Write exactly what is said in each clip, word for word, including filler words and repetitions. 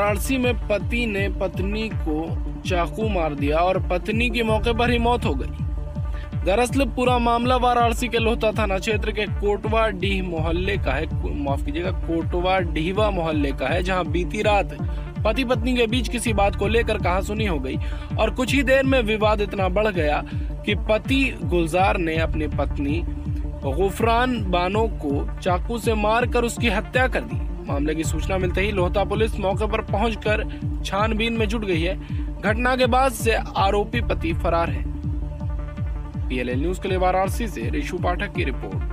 वाराणसी में पति ने पत्नी को चाकू मार दिया और पत्नी की मौके पर ही मौत हो गई। दरअसल पूरा मामला वाराणसी के लोहता थाना क्षेत्र के कोटवा डीह मोहल्ले का है, माफ कीजिएगा कोटवा डीहवा मोहल्ले का है, जहां बीती रात पति पत्नी के बीच किसी बात को लेकर कहासुनी हो गई और कुछ ही देर में विवाद इतना बढ़ गया कि पति गुलजार ने अपनी पत्नी गुफरान बानो को चाकू से मारकर उसकी हत्या कर दी। मामले की सूचना मिलते ही लोहता पुलिस मौके पर पहुंचकर छानबीन में जुट गई है। घटना के बाद से आरोपी पति फरार है। पीएलएल न्यूज के लिए वाराणसी से ऋषु पाठक की रिपोर्ट।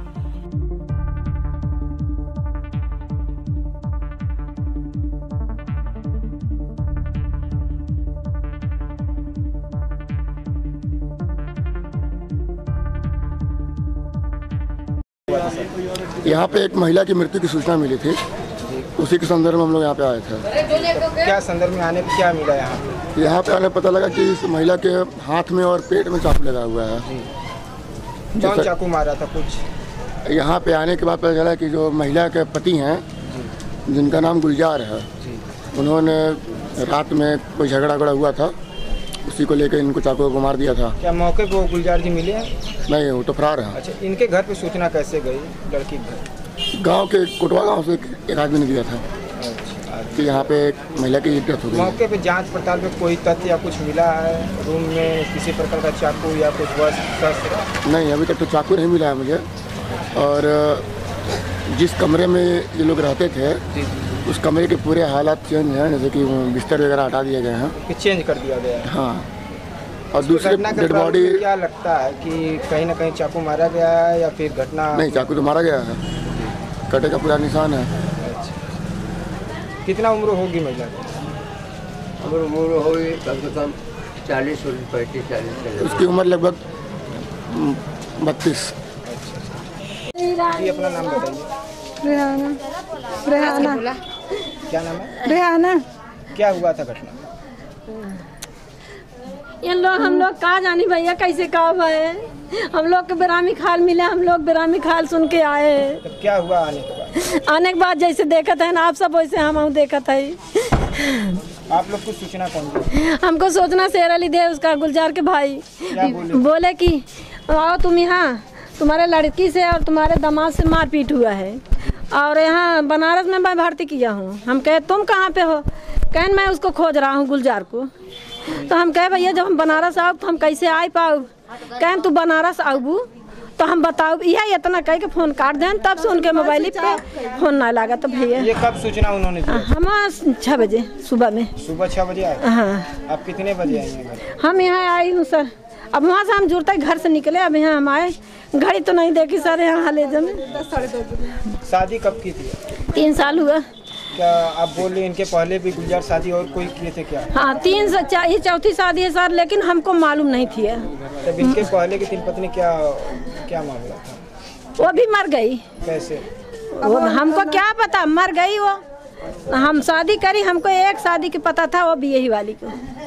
यहाँ पे एक महिला की मृत्यु की सूचना मिली थी, उसी के संदर्भ में हम लोग यहाँ पे आए थे। क्या संदर्भ में आने पे क्या मिला यहाँ पे? यहाँ पे आने पता लगा कि इस महिला के हाथ में और पेट में चाकू लगा हुआ है। कौन चाकू मारा था कुछ? यहाँ पे आने के बाद पता चला कि जो महिला के पति हैं, जिनका नाम गुलजार है, उन्होंने रात में कोई झगड़ा वगड़ा हुआ था, उसी को लेकर इनको चाकू को मार दिया था। क्या मौके पे वो गुलजार जी मिले हैं? नहीं, वो तो फरार है। अच्छा, इनके घर पे सूचना कैसे गई? लड़की के घर गांव के कोटवा गांव से एक आदमी ने दिया था। अच्छा, कि यहाँ पे एक महिला की डेथ हो गई। मौके पे जांच पड़ताल में कोई तथ्य या कुछ मिला है? रूम में किसी प्रकार का चाकू या कुछ वस्त्र? नहीं, अभी तक तो चाकू नहीं मिला है मुझे। और जिस कमरे में ये लोग रहते थे, उस कमरे के पूरे हालात चेंज हैं, जैसे कि बिस्तर वगैरह हटा दिए गए हैं, चेंज कर दिया गया है। हाँ, और दूसरे डेड बॉडी। क्या लगता है कि कहीं ना कहीं चाकू मारा गया है या फिर घटना? नहीं, चाकू तो मारा गया है, कटे का पूरा निशान है। अच्छा, कितना उम्र होगी महिला की? उम्र उम्र होगी कम से कम चालीस पैंतीस चालीस। उसकी उम्र लगभग बत्तीस। जी, अपना नाम बताइए। रेहाना। रेहाना। क्या नाम है? रेहाना। क्या हुआ था घटना? इन लोग हम लोग कहा जानी भैया कैसे कहा है, हम लोग के बेरामी खाल मिला, हम लोग बेरामी खाल सुन के आए। तो क्या हुआ आने के बाद? आने के बाद जैसे देखत है ना आप सब, वैसे हम देखत है। आप लोग को सूचना कौन दी? हमको सोचना शेर अली दे, उसका गुलजार के भाई बोले? बोले कि आओ तुम यहाँ, तुम्हारे लड़की से और तुम्हारे दामाद से मारपीट हुआ है और यहाँ बनारस में मैं भर्ती किया हूँ। हम कहे तुम कहाँ पे हो? कहन मैं उसको खोज रहा हूँ गुलजार को। तो हम कहे भैया जब हम बनारस आओ तो हम कैसे आ पाऊ? कहन तू बनारस आऊबू तो हम बताओ, यह इतना कह के फोन काट दें। तब से उनके मोबाइल पे फोन ना लगा। तो भैया ये कब सूचना उन्होंने दी? हम छः बजे सुबह में। सुबह छः बजे आए? हाँ। आप कितने बजे आई हैं? हम यहाँ आई हूँ सर, अब वहाँ से हम जुड़ते घर से निकले, अब यहाँ हम आए। घड़ी तो नहीं देखी सर, यहाँ हालेजा में। शादी कब की थी? तीन साल हुआ। क्या आप बोल रहे इनके पहले भी गुलजार शादी और कोई किए थे क्या? हाँ, तीन से चार, ये चौथी शादी है सर, लेकिन हमको मालूम नहीं थी। तब इनके पहले की तीन पत्नी क्या क्या मामला था? वो भी मर गई। कैसे? वो हमको क्या पता, मर गई वो। हम शादी करी, हमको एक शादी की पता था, वो भी यही वाली को।